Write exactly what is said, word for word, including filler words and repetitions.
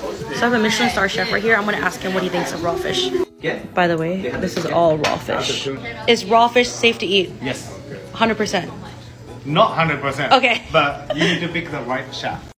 So I have a Michelin star chef right here. I'm gonna ask him what he thinks of raw fish. Yeah. By the way, this is all raw fish. Is raw fish safe to eat? Yes. one hundred percent. Not one hundred percent. Okay. But you need to pick the right chef.